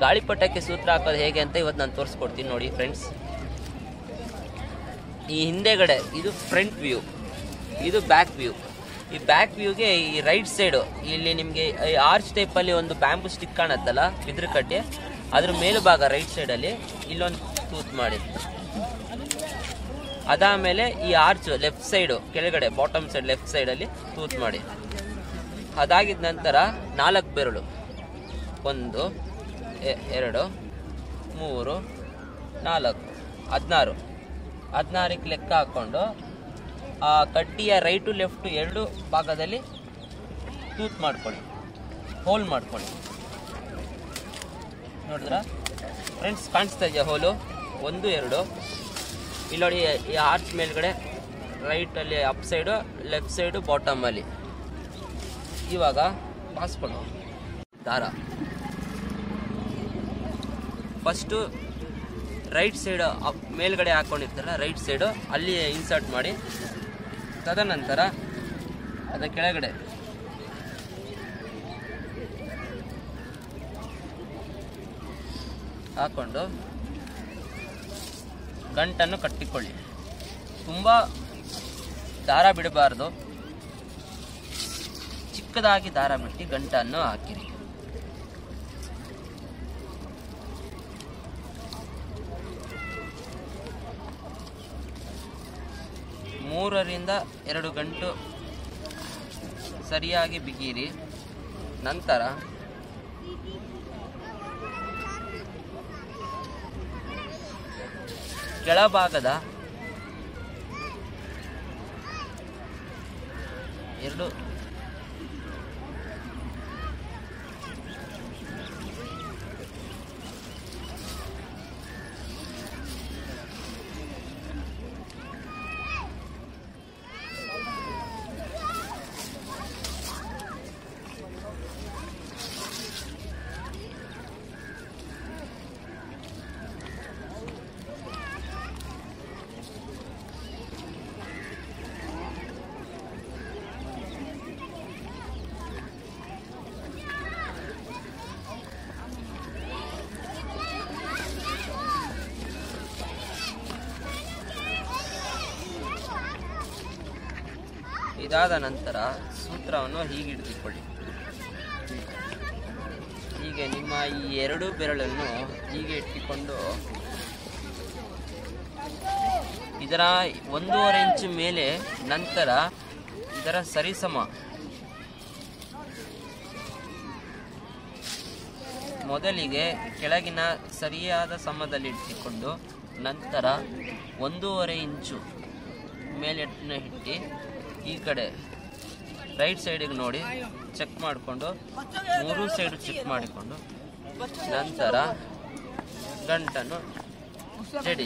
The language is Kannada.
ಗಾಳಿಪಟಕ್ಕೆ ಸೂತ್ರ ಹಾಕೋದು ಹೇಗೆ ಅಂತ ಇವತ್ತು ನಾನು ತೋರಿಸ್ಕೊಡ್ತೀನಿ ನೋಡಿ ಫ್ರೆಂಡ್ಸ್. ಈ ಹಿಂದೆಗಡೆ ಇದು ಫ್ರಂಟ್ ವ್ಯೂ, ಇದು ಬ್ಯಾಕ್ ವ್ಯೂ. ಈ ಬ್ಯಾಕ್ ವ್ಯೂಗೆ ಈ ರೈಟ್ ಸೈಡು ಇಲ್ಲಿ ನಿಮಗೆ ಆರ್ಚ್ ಟೈಪಲ್ಲಿ ಒಂದು ಬ್ಯಾಂಬೂ ಸ್ಟಿಕ್ ಕಾಣುತ್ತಲ್ಲ ಬಿದ್ರ ಕಟ್ಟೆ, ಅದ್ರ ಮೇಲುಭಾಗ ರೈಟ್ ಸೈಡಲ್ಲಿ ಇಲ್ಲೊಂದು ತೂತ್ ಮಾಡಿ. ಅದಾದಮೇಲೆ ಈ ಆರ್ಚ್ ಲೆಫ್ಟ್ ಸೈಡು ಕೆಳಗಡೆ ಬಾಟಮ್ ಸೈಡ್ ಲೆಫ್ಟ್ ಸೈಡಲ್ಲಿ ತೂತ್ ಮಾಡಿ. ಅದಾಗಿದ ನಂತರ 4 ಬೆರಳು 1 2 3 4 16 16ಕ್ಕೆ ಲೆಕ್ಕ ಹಾಕ್ಕೊಂಡು ಆ ಕಡ್ಡಿಯ ರೈಟು ಲೆಫ್ಟು 2 ಭಾಗದಲ್ಲಿ ತೂತ್ ಮಾಡ್ಕೊಳ್ಳಿ, ಹೋಲ್ ಮಾಡ್ಕೊಳ್ಳಿ. ನೋಡಿದ್ರ ಫ್ರೆಂಡ್ಸ್, ಕಾಣಿಸ್ತಾ ಇದೆಯಾ ಹೋಲು? 1 2 ಇಲ್ಲಿ ನೋಡಿ. ಈ ಆರ್ಚ್ ಮೇಲ್ಗಡೆ ರೈಟಲ್ಲಿ ಅಪ್ ಸೈಡು, ಲೆಫ್ಟ್ ಸೈಡು ಬಾಟಮಲ್ಲಿ. ಇವಾಗ ಬಾಸ್ಕೊಂಡು ದಾರ ಫಸ್ಟು ರೈಟ್ ಸೈಡು ಮೇಲ್ಗಡೆ ಹಾಕ್ಕೊಂಡಿರ್ತಾರಲ್ಲ ರೈಟ್ ಸೈಡು ಅಲ್ಲಿ ಇನ್ಸರ್ಟ್ ಮಾಡಿ. ತದನಂತರ ಅದರ ಕೆಳಗಡೆ ಹಾಕ್ಕೊಂಡು ಗಂಟನ್ನು ಕಟ್ಟಿಕೊಳ್ಳಿ. ತುಂಬ ದಾರ ಬಿಡಬಾರ್ದು, ಚಿಕ್ಕದಾಗಿ ದಾರ ಬಿಟ್ಟು ಗಂಟನ್ನು ಹಾಕಿರಿ. ಮೂರರಿಂದ 2 ಗಂಟು ಸರಿಯಾಗಿ ಬಿಗಿರಿ. ನಂತರ ಕೆಳಭಾಗದ 2 ಇದಾದ ನಂತರ ಸೂತ್ರವನ್ನು ಹೀಗೆ ಹಿಡಿದುಕೊಳ್ಳಿ. ಹೀಗೆ ನಿಮ್ಮ ಈ 2 ಬೆರಳನ್ನು ಹೀಗೆ ಇಟ್ಟುಕೊಂಡು ಇದರ 1.5 ಇಂಚು ಮೇಲೆ, ನಂತರ ಇದರ ಸರಿಸಮ ಮೊದಲಿಗೆ ಕೆಳಗಿನ ಸರಿಯಾದ ಸಮದಲ್ಲಿ ಇಟ್ಟುಕೊಂಡು ನಂತರ 1.5 ಇಂಚು ಮೇಲೆ ಇಟ್ಟು ಈ ಕಡೆ ರೈಟ್ ಸೈಡಿಗೆ ನೋಡಿ ಚೆಕ್ ಮಾಡಿಕೊಂಡು 3 ಸೈಡು ಚೆಕ್ ಮಾಡಿಕೊಂಡು ನಂತರ ಗಂಟನ್ನು ಜಡಿ.